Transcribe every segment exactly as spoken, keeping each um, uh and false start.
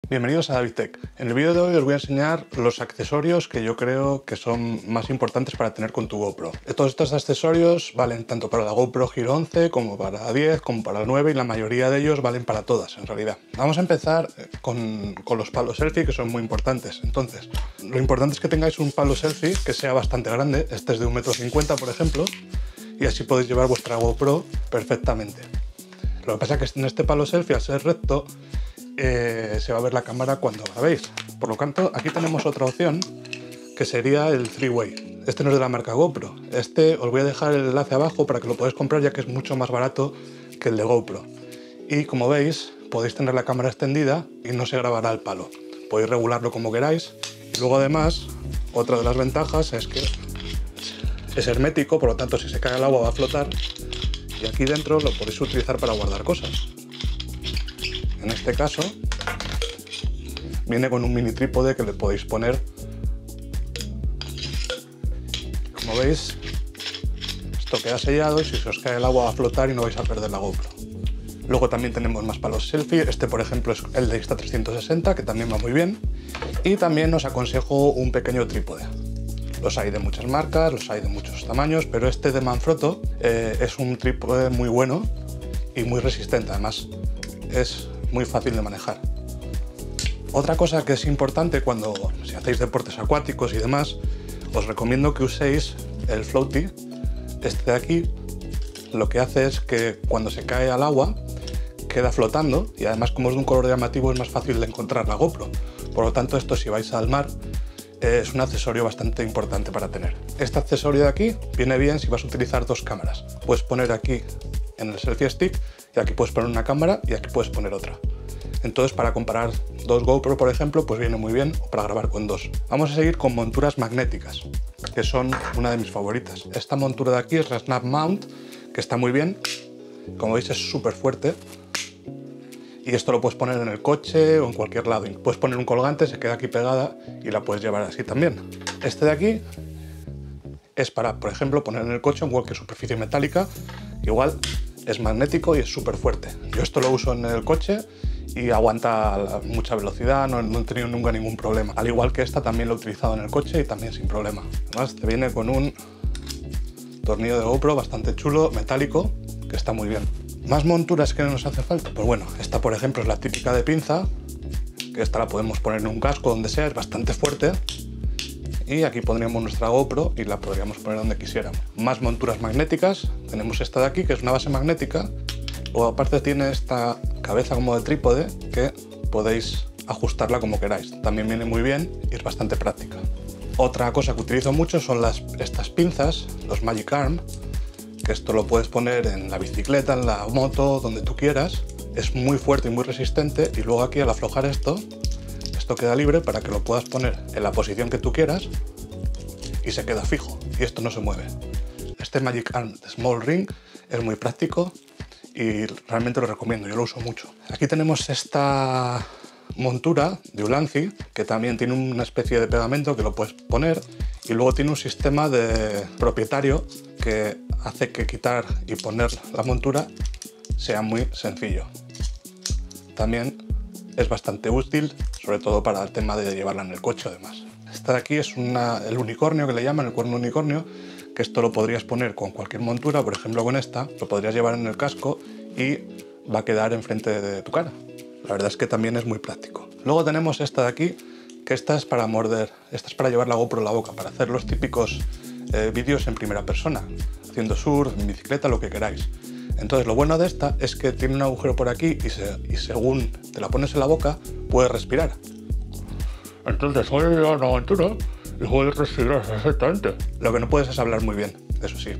Bienvenidos a David Tech. En el vídeo de hoy os voy a enseñar los accesorios que yo creo que son más importantes para tener con tu GoPro. Todos estos accesorios valen tanto para la GoPro Hero once como para la diez, como para la nueve, y la mayoría de ellos valen para todas en realidad. Vamos a empezar con, con los palos selfie, que son muy importantes. Entonces, lo importante es que tengáis un palo selfie que sea bastante grande. Este es de un metro cincuenta, por ejemplo, y así podéis llevar vuestra GoPro perfectamente. Lo que pasa es que en este palo selfie, al ser recto, Eh, se va a ver la cámara cuando grabéis. Por lo tanto, aquí tenemos otra opción que sería el three way. Este no es de la marca GoPro. Este os voy a dejar el enlace abajo para que lo podáis comprar, ya que es mucho más barato que el de GoPro. Y como veis, podéis tener la cámara extendida y no se grabará el palo. Podéis regularlo como queráis. Y luego, además, otra de las ventajas es que es hermético, por lo tanto, si se cae el agua va a flotar. Y aquí dentro lo podéis utilizar para guardar cosas. En este caso, viene con un mini trípode que le podéis poner. Como veis, esto queda sellado y si se os cae el agua va a flotar y no vais a perder la GoPro. Luego también tenemos más palos selfie. Este, por ejemplo, es el de Insta trescientos sesenta, que también va muy bien. Y también os aconsejo un pequeño trípode. Los hay de muchas marcas, los hay de muchos tamaños, pero este de Manfrotto eh, es un trípode muy bueno y muy resistente. Además, es muy fácil de manejar. Otra cosa que es importante cuando si hacéis deportes acuáticos y demás, os recomiendo que uséis el floaty. Este de aquí lo que hace es que cuando se cae al agua queda flotando, y además, como es de un color llamativo, es más fácil de encontrar la GoPro. Por lo tanto, esto, si vais al mar, es un accesorio bastante importante para tener. Este accesorio de aquí viene bien si vas a utilizar dos cámaras. Puedes poner aquí en el selfie stick, y aquí puedes poner una cámara y aquí puedes poner otra. Entonces, para comparar dos GoPro, por ejemplo, pues viene muy bien, o para grabar con dos. Vamos a seguir con monturas magnéticas, que son una de mis favoritas. Esta montura de aquí es la Snap Mount, que está muy bien. Como veis, es súper fuerte. Y esto lo puedes poner en el coche o en cualquier lado. Puedes poner un colgante, se queda aquí pegada y la puedes llevar así también. Este de aquí es para, por ejemplo, poner en el coche o en cualquier superficie metálica. Igual es magnético y es súper fuerte. Yo esto lo uso en el coche y aguanta mucha velocidad, no, no he tenido nunca ningún problema. Al igual que esta, también lo he utilizado en el coche y también sin problema. Además, te viene con un tornillo de GoPro bastante chulo, metálico, que está muy bien. ¿Más monturas que nos hace falta? Pues bueno, esta, por ejemplo, es la típica de pinza, que esta la podemos poner en un casco, donde sea, es bastante fuerte. Y aquí pondríamos nuestra GoPro y la podríamos poner donde quisiéramos. Más monturas magnéticas. Tenemos esta de aquí, que es una base magnética. O aparte tiene esta cabeza como de trípode, que podéis ajustarla como queráis. También viene muy bien y es bastante práctica. Otra cosa que utilizo mucho son las, estas pinzas, los Magic Arm, que esto lo puedes poner en la bicicleta, en la moto, donde tú quieras. Es muy fuerte y muy resistente, y luego aquí, al aflojar esto, esto queda libre para que lo puedas poner en la posición que tú quieras y se queda fijo, y esto no se mueve. Este Magic Arm Small Ring es muy práctico y realmente lo recomiendo, yo lo uso mucho. Aquí tenemos esta montura de Ulanzi, que también tiene una especie de pegamento que lo puedes poner, y luego tiene un sistema de propietario que hace que quitar y poner la montura sea muy sencillo. También es bastante útil, sobre todo para el tema de llevarla en el coche o demás. Esta de aquí es una, el unicornio, que le llaman, el cuerno unicornio, que esto lo podrías poner con cualquier montura, por ejemplo con esta, lo podrías llevar en el casco y va a quedar enfrente de tu cara. La verdad es que también es muy práctico. Luego tenemos esta de aquí, que esta es para morder, esta es para llevar la GoPro en la boca, para hacer los típicos eh, vídeos en primera persona, haciendo surf, en bicicleta, lo que queráis. Entonces, lo bueno de esta es que tiene un agujero por aquí y, se, y según te la pones en la boca, puedes respirar. Entonces puedes llevar una montura y puedes respirar perfectamente. Lo que no puedes es hablar muy bien, eso sí.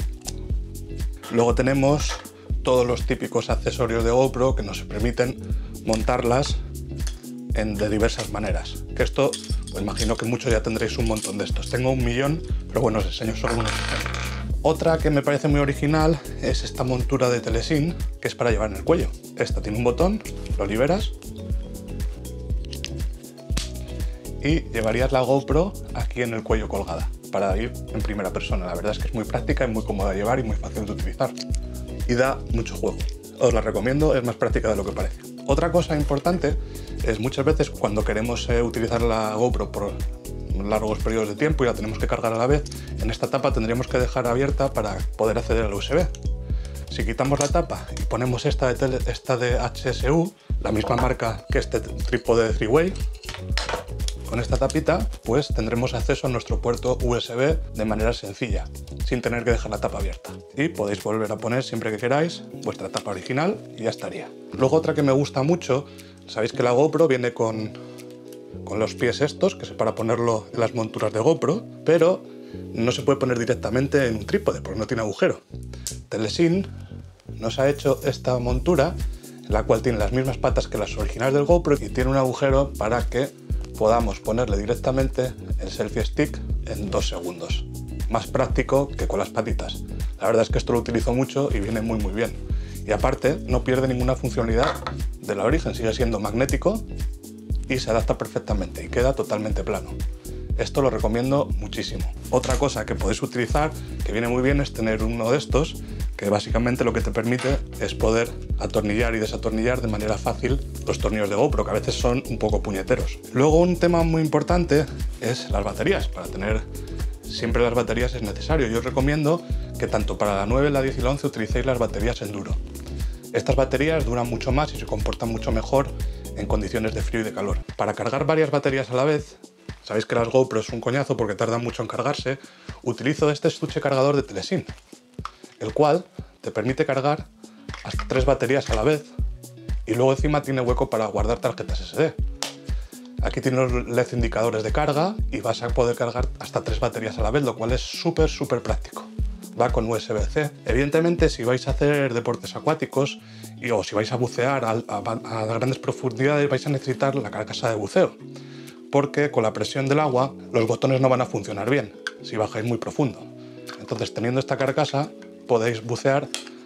Luego tenemos todos los típicos accesorios de GoPro que nos permiten montarlas en, de diversas maneras. Que esto, pues imagino que muchos ya tendréis un montón de estos. Tengo un millón, pero bueno, os enseño solo unos ejemplos. Otra que me parece muy original es esta montura de Telesin, que es para llevar en el cuello. Esta tiene un botón, lo liberas y llevarías la GoPro aquí en el cuello colgada para ir en primera persona. La verdad es que es muy práctica y muy cómoda de llevar y muy fácil de utilizar. Y da mucho juego. Os la recomiendo, es más práctica de lo que parece. Otra cosa importante es muchas veces cuando queremos eh, utilizar la GoPro por largos periodos de tiempo y la tenemos que cargar a la vez, en esta tapa tendríamos que dejar abierta para poder acceder al U S B. Si quitamos la tapa y ponemos esta de, tele, esta de H S U, la misma marca que este trípode de three-way, con esta tapita pues tendremos acceso a nuestro puerto U S B de manera sencilla, sin tener que dejar la tapa abierta. Y podéis volver a poner siempre que queráis vuestra tapa original y ya estaría. Luego otra que me gusta mucho, sabéis que la GoPro viene con, con los pies estos, que es para ponerlo en las monturas de GoPro, pero no se puede poner directamente en un trípode porque no tiene agujero. Telesin nos ha hecho esta montura, en la cual tiene las mismas patas que las originales del GoPro y tiene un agujero para que podamos ponerle directamente el selfie stick en dos segundos. Más práctico que con las patitas. La verdad es que esto lo utilizo mucho y viene muy muy bien. Y aparte no pierde ninguna funcionalidad de la origen, sigue siendo magnético y se adapta perfectamente y queda totalmente plano. Esto lo recomiendo muchísimo. Otra cosa que podéis utilizar, que viene muy bien, es tener uno de estos, que básicamente lo que te permite es poder atornillar y desatornillar de manera fácil los tornillos de GoPro, que a veces son un poco puñeteros. Luego un tema muy importante es las baterías. Para tener siempre las baterías es necesario. Yo os recomiendo que tanto para la nueve, la diez y la once utilicéis las baterías Enduro. Estas baterías duran mucho más y se comportan mucho mejor en condiciones de frío y de calor. Para cargar varias baterías a la vez, sabéis que las GoPro es un coñazo porque tardan mucho en cargarse, utilizo este estuche cargador de Telesin, el cual te permite cargar hasta tres baterías a la vez y luego encima tiene hueco para guardar tarjetas ese de. Aquí tiene los L E D indicadores de carga y vas a poder cargar hasta tres baterías a la vez, lo cual es súper súper práctico. Va con U S B C. Evidentemente, si vais a hacer deportes acuáticos y, o si vais a bucear a, a, a grandes profundidades, vais a necesitar la carcasa de buceo, porque con la presión del agua los botones no van a funcionar bien si bajáis muy profundo. Entonces, teniendo esta carcasa podéis bucear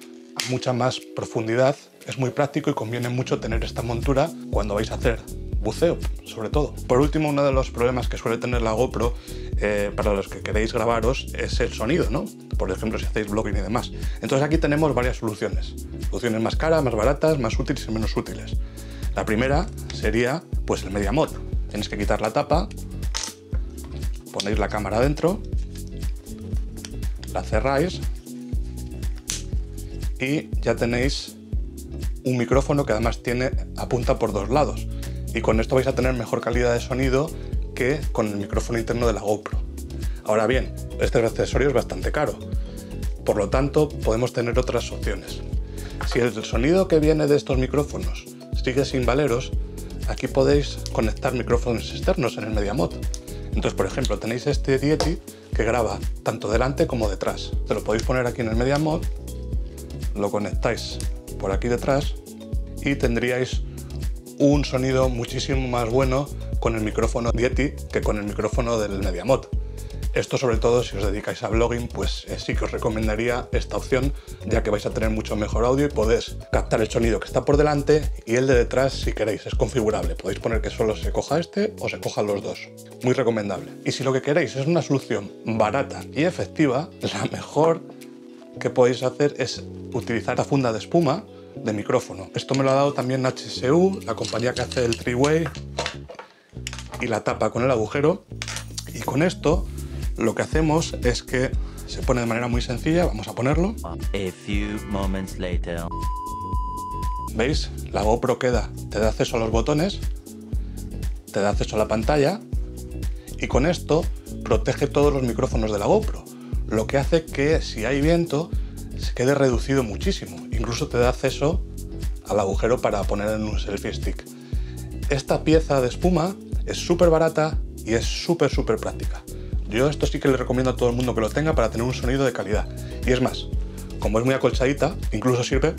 a mucha más profundidad. Es muy práctico y conviene mucho tener esta montura cuando vais a hacer buceo, sobre todo. Por último, uno de los problemas que suele tener la GoPro eh, para los que queréis grabaros es el sonido, ¿no? Por ejemplo, si hacéis vlogging y demás. Entonces aquí tenemos varias soluciones. Soluciones más caras, más baratas, más útiles y menos útiles. La primera sería pues el Media Mod. Tenéis que quitar la tapa, ponéis la cámara dentro, la cerráis y ya tenéis un micrófono que además tiene apunta por dos lados. Y con esto vais a tener mejor calidad de sonido que con el micrófono interno de la GoPro. Ahora bien, este accesorio es bastante caro, por lo tanto podemos tener otras opciones. Si el sonido que viene de estos micrófonos sigue sin valeros, aquí podéis conectar micrófonos externos en el Media Mod. Entonces, por ejemplo, tenéis este Yeti que graba tanto delante como detrás. Te lo podéis poner aquí en el Media Mod, lo conectáis por aquí detrás y tendríais un sonido muchísimo más bueno con el micrófono Yeti que con el micrófono del Media Mod. Esto, sobre todo si os dedicáis a vlogging, pues eh, sí que os recomendaría esta opción, ya que vais a tener mucho mejor audio y podéis captar el sonido que está por delante y el de detrás si queréis, es configurable. Podéis poner que solo se coja este o se cojan los dos. Muy recomendable. Y si lo que queréis es una solución barata y efectiva, la mejor que podéis hacer es utilizar la funda de espuma de micrófono. Esto me lo ha dado también H S U, la compañía que hace el three-way, y la tapa con el agujero. Y con esto lo que hacemos es que se pone de manera muy sencilla. Vamos a ponerlo. A few moments later. ¿Veis? La GoPro queda, te da acceso a los botones, te da acceso a la pantalla y con esto protege todos los micrófonos de la GoPro, lo que hace que si hay viento se quede reducido muchísimo. Incluso te da acceso al agujero para poner en un selfie stick. Esta pieza de espuma es súper barata y es súper súper práctica. Yo esto sí que le recomiendo a todo el mundo que lo tenga para tener un sonido de calidad. Y es más, como es muy acolchadita, incluso sirve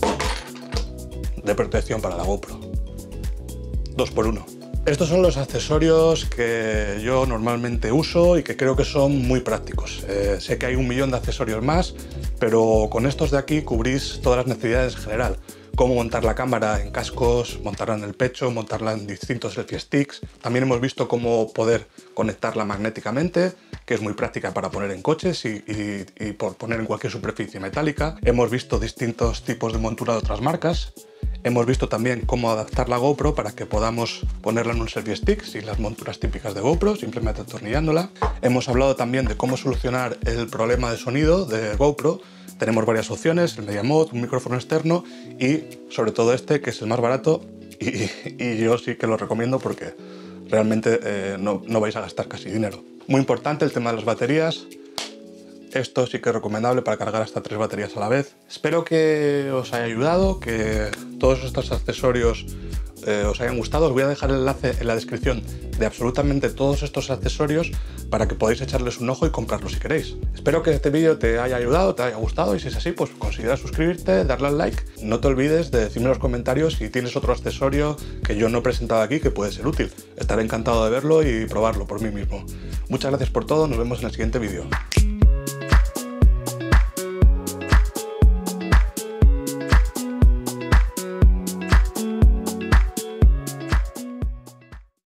de protección para la GoPro. Dos por uno. Estos son los accesorios que yo normalmente uso y que creo que son muy prácticos. Eh, sé que hay un millón de accesorios más, pero con estos de aquí cubrís todas las necesidades en general. Cómo montar la cámara en cascos, montarla en el pecho, montarla en distintos selfie sticks. También hemos visto cómo poder conectarla magnéticamente, que es muy práctica para poner en coches y, y, y por poner en cualquier superficie metálica. Hemos visto distintos tipos de montura de otras marcas. Hemos visto también cómo adaptar la GoPro para que podamos ponerla en un selfie stick sin las monturas típicas de GoPro, simplemente atornillándola. Hemos hablado también de cómo solucionar el problema de sonido de GoPro. Tenemos varias opciones, el Media Mod, un micrófono externo y sobre todo este, que es el más barato y, y yo sí que lo recomiendo porque realmente eh, no, no vais a gastar casi dinero. Muy importante el tema de las baterías. Esto sí que es recomendable para cargar hasta tres baterías a la vez. Espero que os haya ayudado, que todos estos accesorios eh, os hayan gustado. Os voy a dejar el enlace en la descripción de absolutamente todos estos accesorios para que podáis echarles un ojo y comprarlos si queréis. Espero que este vídeo te haya ayudado, te haya gustado y si es así, pues considera suscribirte, darle al like. No te olvides de decirme en los comentarios si tienes otro accesorio que yo no he presentado aquí que puede ser útil. Estaré encantado de verlo y probarlo por mí mismo. Muchas gracias por todo, nos vemos en el siguiente vídeo.